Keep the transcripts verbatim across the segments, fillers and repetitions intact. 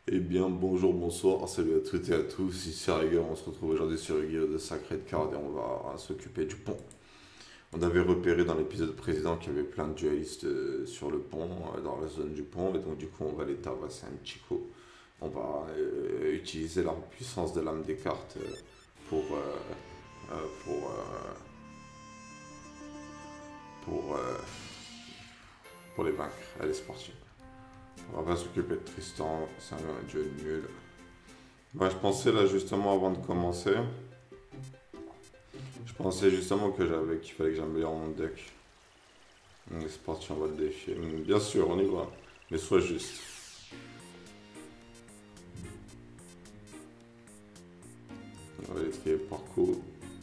Eh bien, bonjour, bonsoir, salut à toutes et à tous. Ici Rigueur, on se retrouve aujourd'hui sur le guide de Sacred Card et on va s'occuper du pont. On avait repéré dans l'épisode précédent qu'il y avait plein de dualistes euh, sur le pont, euh, dans la zone du pont, et donc du coup on va les tabasser un petit coup. On va euh, utiliser la puissance de l'âme des cartes euh, pour, euh, euh, pour, euh, pour, euh, pour les vaincre. Allez, c'est parti. On va s'occuper de Tristan, c'est un duel nul. Bah, je pensais là justement avant de commencer, je pensais justement que j'avais qu'il fallait que j'améliore mon deck. Donc, c'est parti, on va le défier. Bien sûr, on y va, mais sois juste. On va les trier par coup.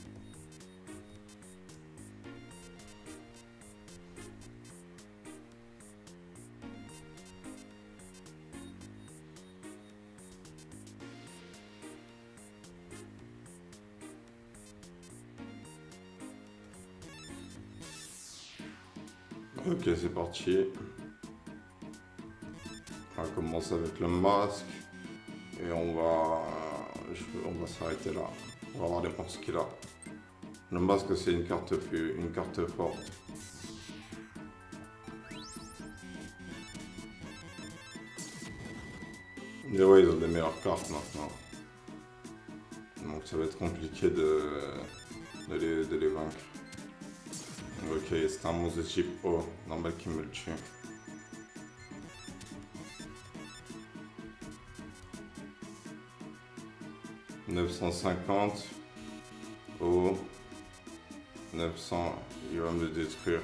Ok, c'est parti. On va commencer avec le masque. Et on va, je- on va s'arrêter là. On va voir les forces qu'il a. Le masque, c'est une carte, plus- une carte forte. Et ouais, ils ont des meilleures cartes maintenant. Donc ça va être compliqué de, de, les, de les vaincre. Ok, c'est un monstre de type O. Normal qu'il me le tue. neuf cent cinquante. O. neuf cents. Il va me le détruire.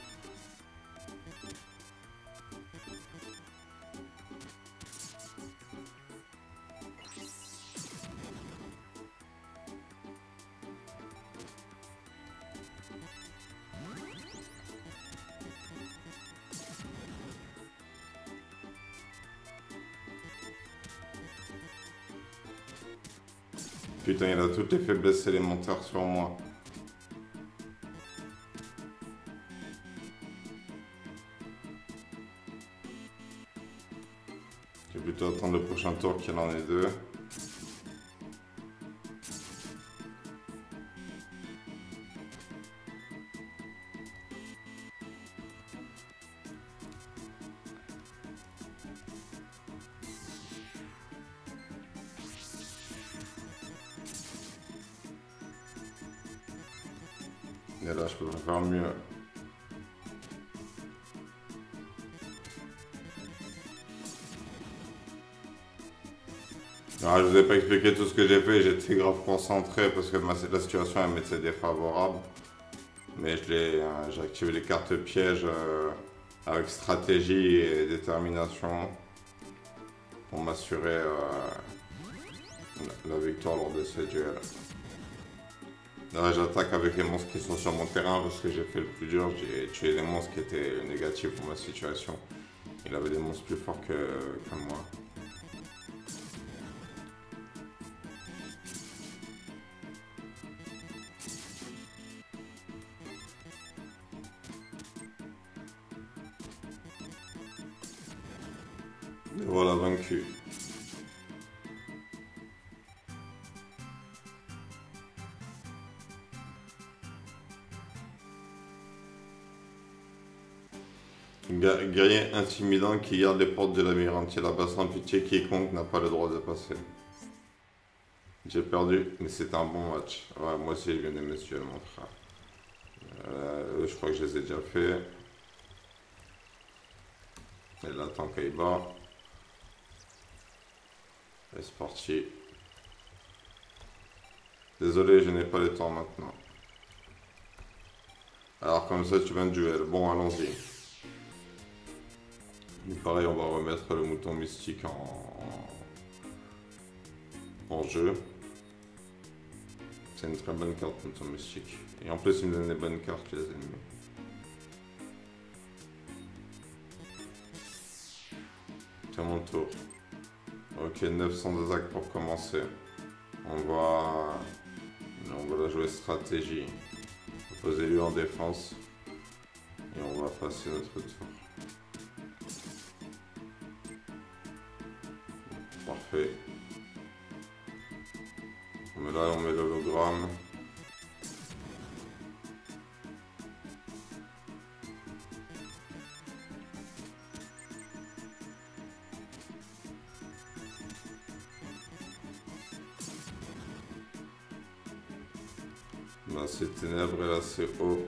Putain, il a toutes les faiblesses élémentaires sur moi. Je vais plutôt attendre le prochain tour qu'il en ait deux. Et là, je peux pas faire mieux. Alors, je vous ai pas expliqué tout ce que j'ai fait, j'étais grave concentré parce que ma, la situation elle m'était défavorable. Mais je l'ai, euh, j'ai activé les cartes pièges euh, avec stratégie et détermination pour m'assurer euh, la, la victoire lors de ce duel. Là, j'attaque avec les monstres qui sont sur mon terrain parce que j'ai fait le plus dur, j'ai tué les monstres qui étaient négatifs pour ma situation. Il avait des monstres plus forts que, que moi. Et voilà, vaincu. Guerrier intimidant qui garde les portes de labyrinthe. Il a pas sans pitié, quiconque n'a pas le droit de passer. J'ai perdu, mais c'était un bon match. Ouais, moi aussi, je viens de messieurs, mon frère. Euh, je crois que je les ai déjà fait. Et là, tant qu'il bat. Et c'est parti. Désolé, je n'ai pas le temps maintenant. Alors, comme ça, tu viens de duel. Bon, allons-y. Pareil, on va remettre le mouton mystique en, en jeu. C'est une très bonne carte, mouton mystique. Et en plus, il me donne des bonnes cartes, les ennemis. C'est mon tour. Ok, neuf cents d'attaque pour commencer. On va... On va la jouer stratégie. Posez-lui en défense. Et on va passer notre tour. Parfait. On met là, on met l'hologramme. Là c'est ténèbres et là c'est eau.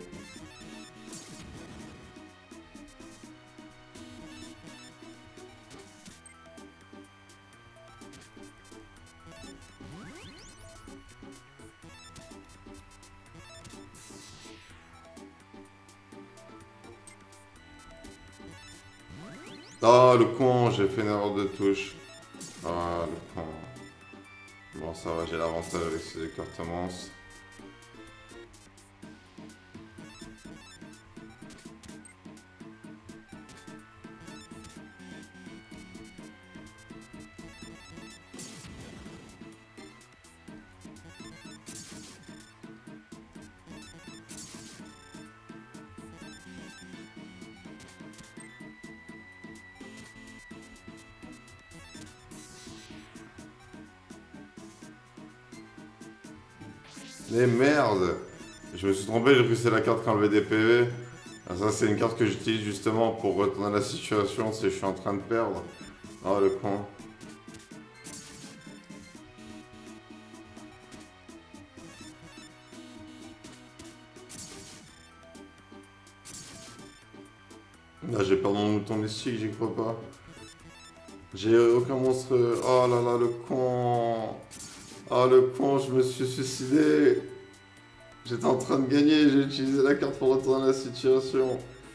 Ah le con, j'ai fait une erreur de touche. Ah le con. Bon ça va, j'ai l'avantage avec ces écartements. Mais merde! Je me suis trompé, j'ai cru que c'est la carte qui enlevait des P V. Ah, ça c'est une carte que j'utilise justement pour retourner la situation si je suis en train de perdre. Oh le con. Là j'ai perdu mon mouton mystique, j'y crois pas. J'ai aucun monstre. Oh là là le con. Oh le con, je me suis suicidé. J'étais en train de gagner, j'ai utilisé la carte pour retourner la situation.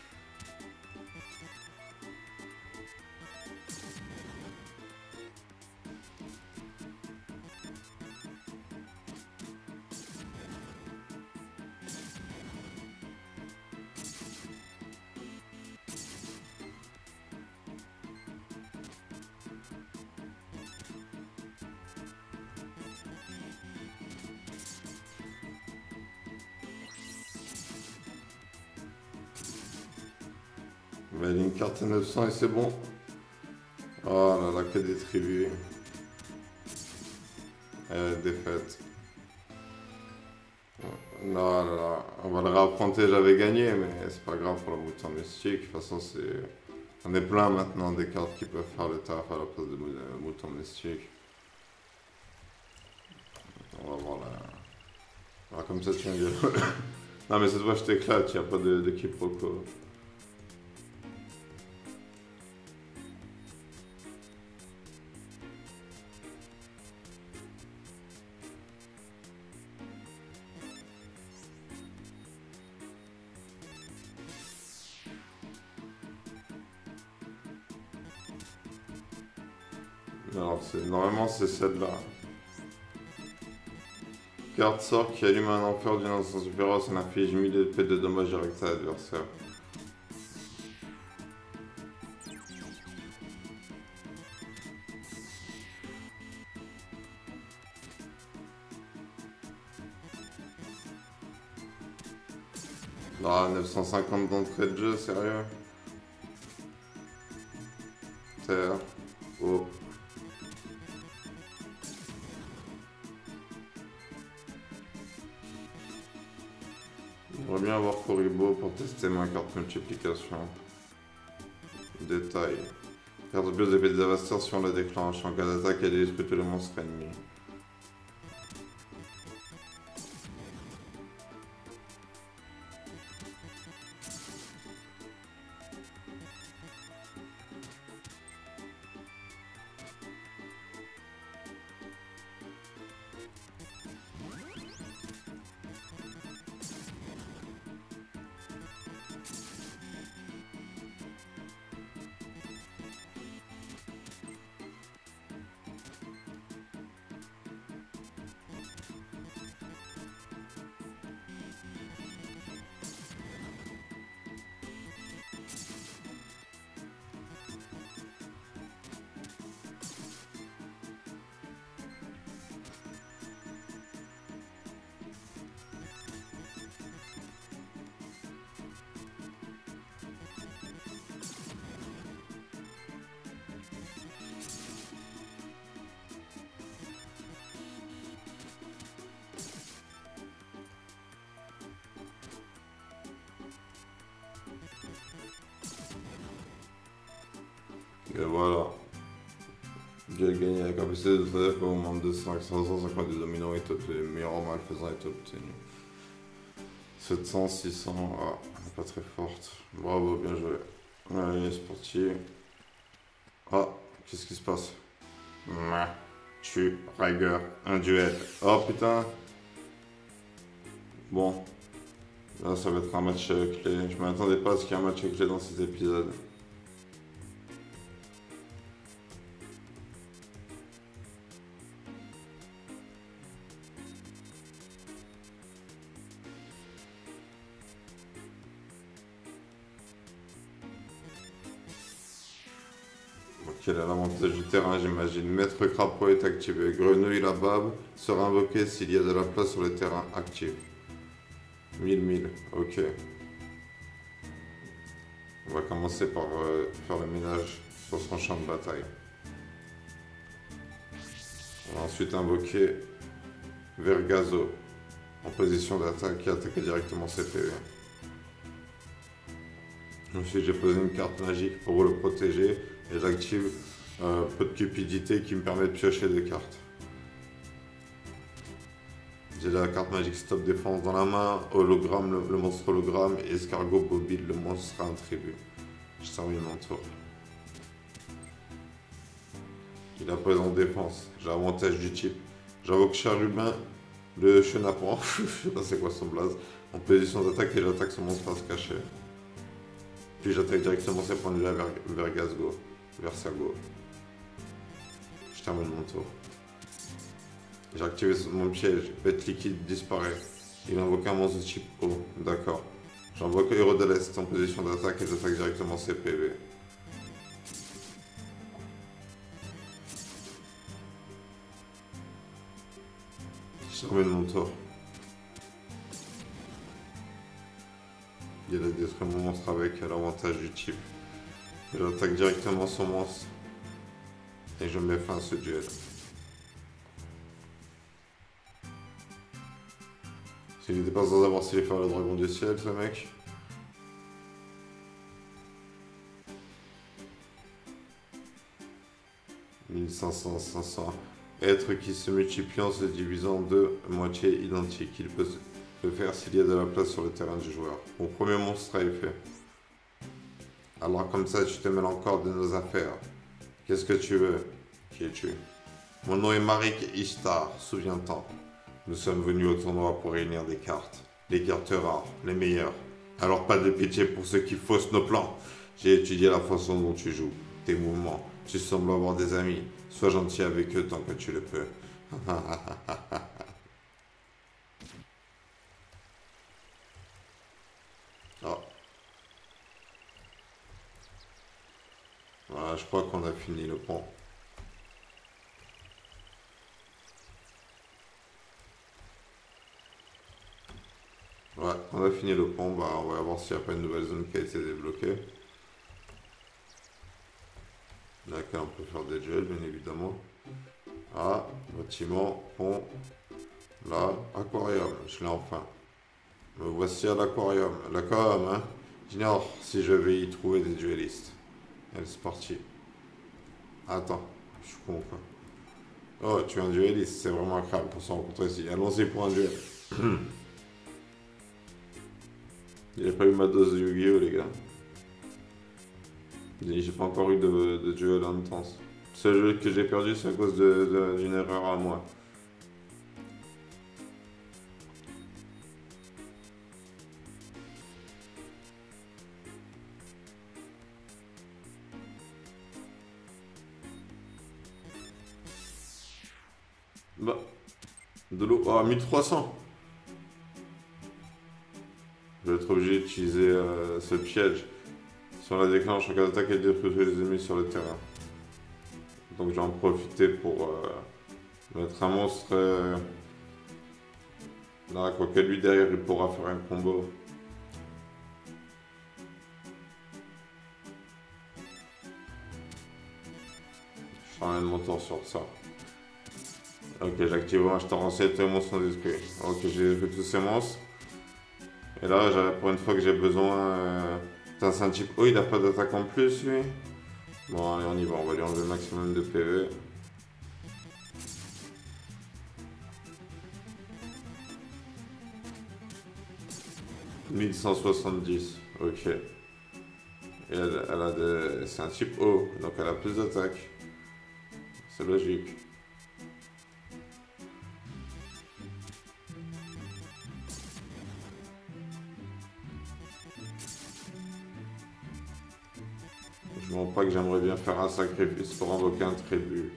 On va aller une carte à neuf cents et c'est bon. Oh là là, que des tribus. Euh, défaite. Non, là, là. On va le réaffronter, j'avais gagné, mais c'est pas grave pour le mouton mystique. De toute façon, c'est. On est plein maintenant des cartes qui peuvent faire le taf à la place de mouton mystique. On va voir là. Ah, comme ça, tu viens. Non, mais cette fois, je t'éclate, il n'y a pas de, de quiproquo. Alors, normalement, c'est celle-là. Carte sort qui allume un enfer d'une instance supérieure, ça n'inflige mille épées de dommages directs à l'adversaire. Ah, neuf cent cinquante d'entrée de jeu, sérieux? Terre. Oh. J'aimerais bien avoir Koribo pour tester ma carte multiplication. Détail. Carte bleue d'épée des dévastateurs si on la déclenche. En cas d'attaque, elle détruit tous les monstres ennemis. Et voilà. J'ai gagné la capacité de traiter au moment de cinq cents cinquante des dominos est obtenu. Le meilleur malfaisant est obtenu. sept cents, six cents, ah, pas très forte. Bravo, bien joué. Allez, c'est parti. Ah, qu'est-ce qui se passe? Mouah, tu, Riger, un duel. Oh putain. Bon. Là, ça va être un match clé. Je m'attendais pas à ce qu'il y ait un match clé dans cet épisode. Quel est l'avantage du terrain, j'imagine. Maître crapaud est activé. Grenouille la bave sera invoquée s'il y a de la place sur le terrain actif. mille mille, ok. On va commencer par euh, faire le ménage sur son champ de bataille. On va ensuite invoquer Vergazo en position d'attaque et attaquer directement ses P V. Ensuite, j'ai posé une carte magique pour le protéger et j'active euh, peu de cupidité qui me permet de piocher des cartes. J'ai la carte magique Stop Défense dans la main, hologramme, le, le monstre hologramme, et escargot mobile, le monstre sera un tribut. Je termine mon tour. Il a présent défense, j'ai avantage du type. J'invoque Charubin, le chenapan, je sais pas c'est quoi son blaze, en position d'attaque et j'attaque son monstre face caché. Puis j'attaque directement ses points de vue vers Vergasgo, Versago. Je termine mon tour. J'ai activé mon piège, bête liquide disparaît. Il invoque un monstre de type O, d'accord. J'invoque Héros de l'Est en position d'attaque et j'attaque directement ses P V. Je termine mon tour. Il a détruit mon monstre avec l'avantage du type. Et j'attaque directement son monstre. Et je mets fin à ce duel. S'il n'était pas sans avoir s'il faire le dragon du ciel, ce mec. mille cinq cents, cinq cents. Être qui se multiplie en se divisant en deux moitiés identiques. Il peut le faire s'il y a de la place sur le terrain du joueur. Mon premier monstre est fait. Alors comme ça, tu te mêles encore de nos affaires. Qu'est-ce que tu veux? Qui es-tu? Mon nom est Marik Ishtar, souviens-t'en. Nous sommes venus au tournoi pour réunir des cartes. Les cartes rares, les meilleures. Alors pas de pitié pour ceux qui faussent nos plans. J'ai étudié la façon dont tu joues, tes mouvements. Tu sembles avoir des amis. Sois gentil avec eux tant que tu le peux. Oh. Voilà, je crois qu'on a fini le pont. Ouais, on a fini le pont, bah on va voir s'il n'y a pas une nouvelle zone qui a été débloquée. D'accord, on peut faire des duels, bien évidemment. Ah, bâtiment, pont. Là, aquarium, je l'ai enfin. Me voici à l'aquarium. L'aquarium, hein. J'ignore si je vais y trouver des duellistes. Allez, c'est parti. Attends, je suis con quoi. Oh, tu es un duelliste, c'est vraiment incroyable pour se rencontrer ici. Allons-y pour un duel. Il n'y a pas eu ma dose de Yu-Gi-Oh, les gars. J'ai pas encore eu de, de duel intense. Ce jeu que j'ai perdu, c'est à cause d'une erreur à moi. Bah, de l'eau. Ah, mille trois cents. Je vais être obligé d'utiliser euh, ce piège. Si on la déclenche en cas d'attaque, elle détruit tous les ennemis sur le terrain. Donc je vais en profiter pour euh, mettre un monstre. Euh... Là, quoi que lui derrière, il pourra faire un combo. Je ramène mon tour sur ça. Ok, j'active un jeton recette et monstre d'esprit. Ok, j'ai fait tous ces monstres. Et là, pour une fois que j'ai besoin... Euh... C'est un type... Oh, il n'a pas d'attaque en plus, lui. Bon, allez, on y va, on va lui enlever le maximum de P V. mille cent soixante-dix, ok. Et elle, elle a des... C'est un type O, donc elle a plus d'attaque. C'est logique. Je ne vois pas que j'aimerais bien faire un sacrifice pour invoquer un tribut.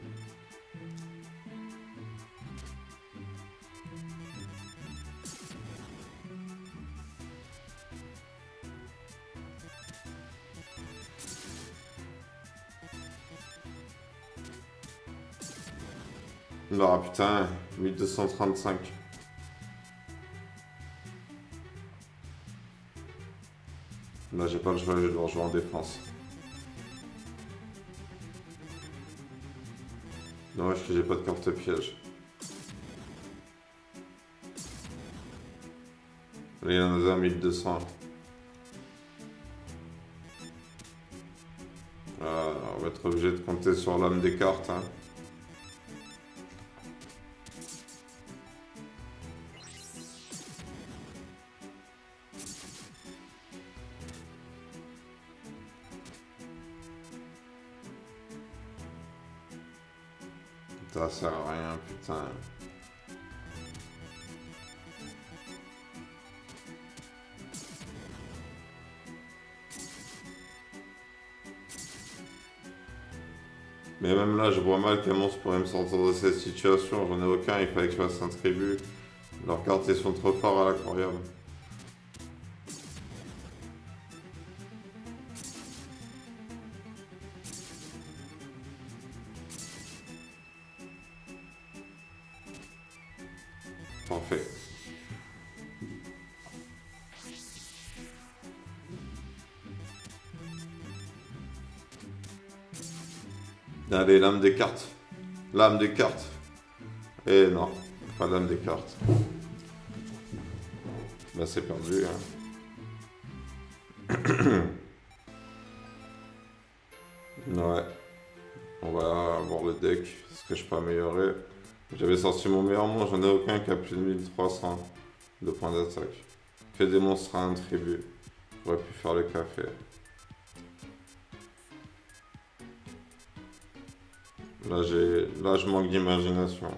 Ah putain, mille deux cent trente-cinq. Là j'ai pas le choix, je dois jouer en défense. Dommage que j'ai pas de carte piège. Là il y en a un mille deux cents. Euh, on va être obligé de compter sur l'âme des cartes. Hein. Ça sert à rien, putain. Mais même là, je vois mal qu'un monstre pourrait me sortir de cette situation. J'en ai aucun, il fallait que je fasse un tribut. Leurs cartes, ils sont trop forts à l'aquarium. Parfait. Allez, l'âme des cartes. L'âme des cartes. Et non, pas l'âme des cartes. Là, c'est perdu. Hein. Ouais. On va voir le deck. Est-ce que je peux améliorer? J'avais sorti mon meilleur monstre, j'en ai aucun qui a plus de mille trois cents de points d'attaque. Que des monstres à un tribut. J'aurais pu faire le café. Là, j'ai, là je manque d'imagination.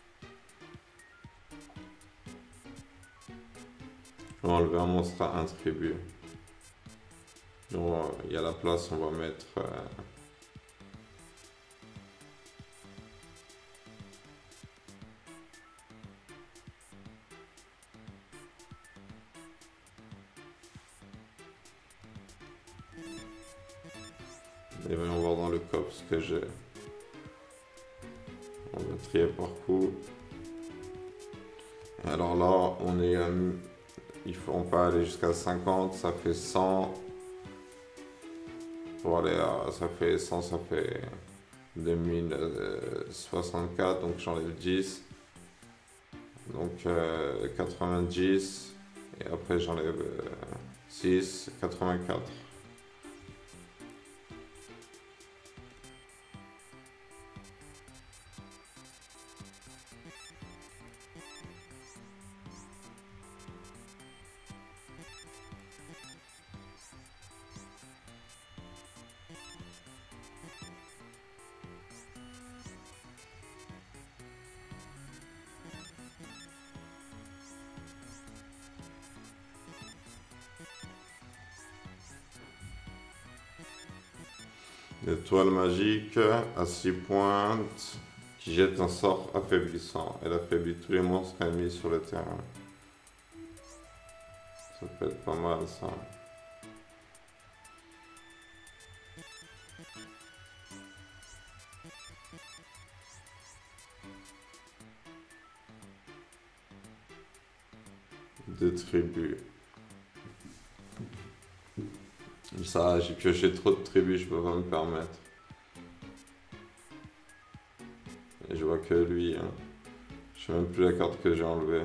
Je vais enlever un monstre à un tribut. Donc, il y a la place, on va mettre... Euh, Et voyons voir dans le coffre ce que j'ai. On va trier par coup. Alors là, on est... Euh, il faut, on peut aller jusqu'à cinquante, ça fait cent. Pour aller à... Ça fait cent, ça fait deux mille soixante-quatre, donc j'enlève dix. Donc euh, quatre-vingt-dix. Et après j'enlève euh, six, quatre-vingt-quatre. Étoile magique à six pointes qui jette un sort affaiblissant. Elle affaiblit tous les monstres ennemis sur le terrain. Ça peut être pas mal ça. Deux tribus. Ça, j'ai pioché trop de tribus, je peux pas me permettre. Et je vois que lui, hein. Je sais même plus la carte que j'ai enlevée.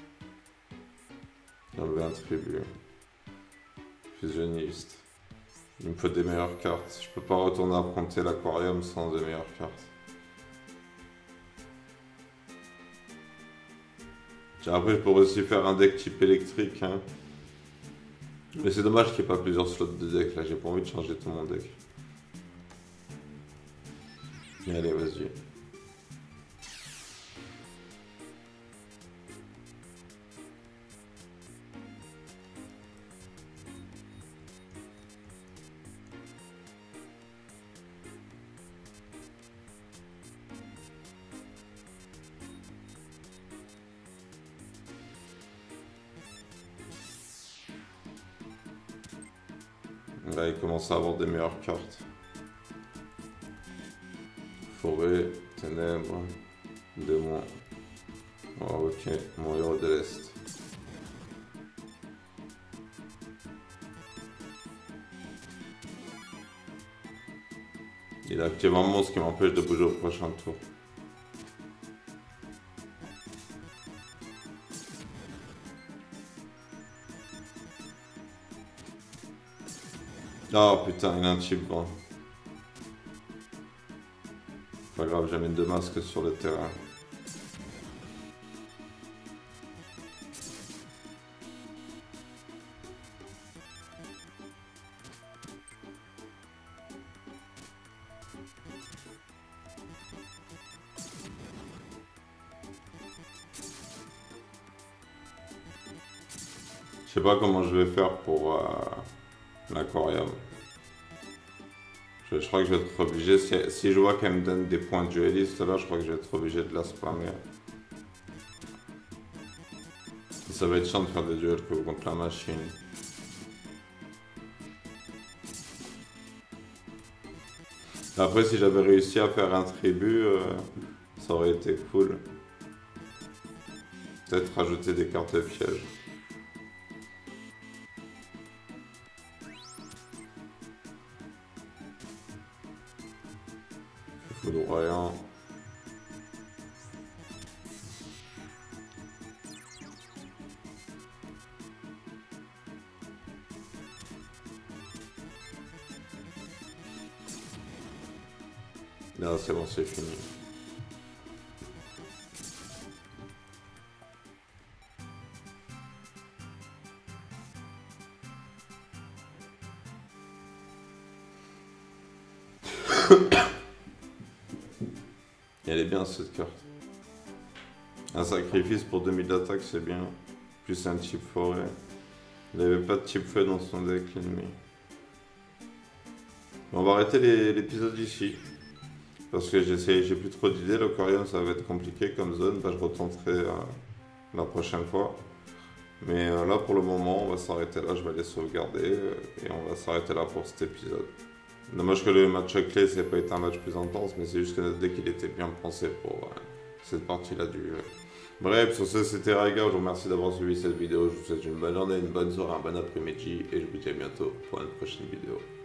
J'ai enlevé un tribut. Fusionniste. Il me faut des meilleures cartes. Je peux pas retourner affronter l'aquarium sans des meilleures cartes. Après, je pourrais aussi faire un deck type électrique. Hein. Mais c'est dommage qu'il n'y ait pas plusieurs slots de deck. Là, j'ai pas envie de changer tout mon deck. Allez, vas-y. Là, il commence à avoir des meilleures cartes. Forêt, ténèbres, démons. Oh, ok, mon héros de l'Est. Il a activé un monstre qui m'empêche de bouger au prochain tour. Oh putain, il a un chip bon. Pas grave, j'amène deux masques sur le terrain. Je sais pas comment je vais faire pour euh, l'aquarium. Je, je crois que je vais être obligé, si, si je vois qu'elle me donne des points de dueliste là, je crois que je vais être obligé de la spammer. Ça va être chiant de faire des duels contre la machine. Après, si j'avais réussi à faire un tribut, euh, ça aurait été cool. Peut-être rajouter des cartes pièges. Foudroyant. Là, c'est bon, c'est fini. Elle est bien cette carte. Un sacrifice pour deux mille d'attaque, c'est bien. Plus un type forêt. Il n'avait pas de type feu dans son deck l'ennemi. On va arrêter l'épisode ici. Parce que j'ai plus trop d'idées. L'aquarium, ça va être compliqué comme zone. Bah, je retenterai euh, la prochaine fois. Mais euh, là, pour le moment, on va s'arrêter là. Je vais les sauvegarder. Euh, et on va s'arrêter là pour cet épisode. Dommage que le match clé, c'est pas été un match plus intense, mais c'est juste que notre deck il était bien pensé pour euh, cette partie-là du jeu. Bref, sur ce, c'était Raiga. Je vous remercie d'avoir suivi cette vidéo. Je vous souhaite une bonne journée, une bonne soirée, un bon après-midi, et je vous dis à bientôt pour une prochaine vidéo.